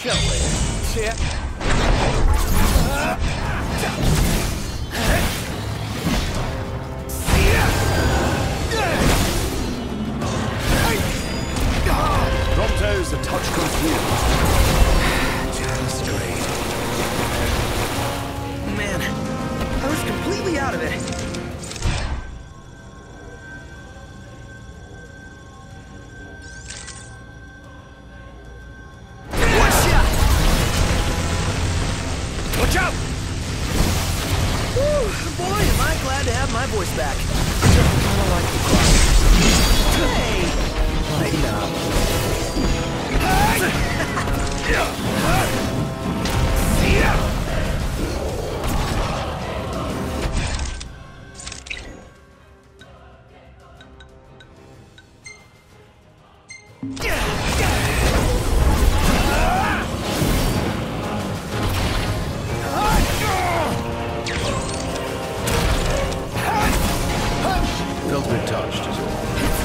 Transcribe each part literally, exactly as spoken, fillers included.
Kill it. Chip. Prompto's a touch confused. Just great. Man, I was completely out of it. Watch out! Whew, boy, am I glad to have my voice back. Kinda like the clock. Hey! Lighten up. Felt a bit touched, is all.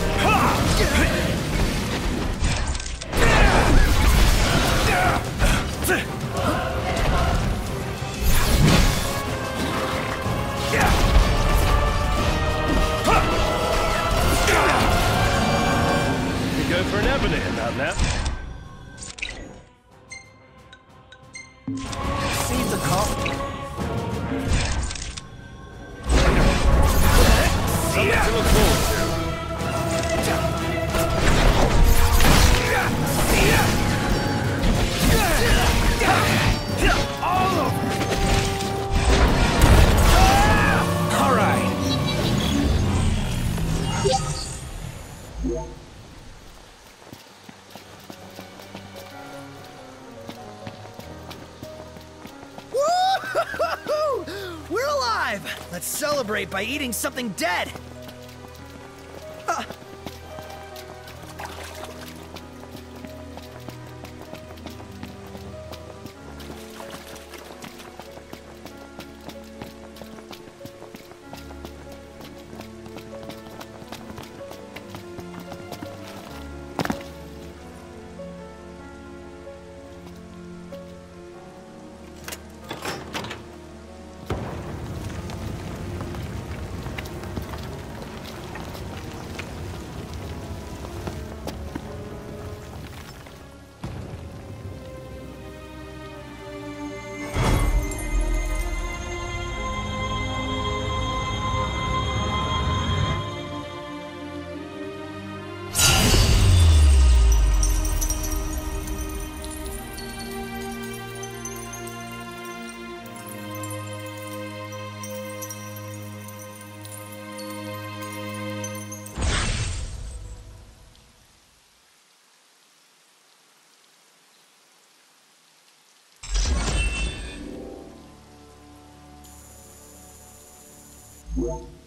You go for an ebony about that. Save the coffee. Something to look forward to. All over. All right. Woo! We're alive! Let's celebrate by eating something dead! Uh. What?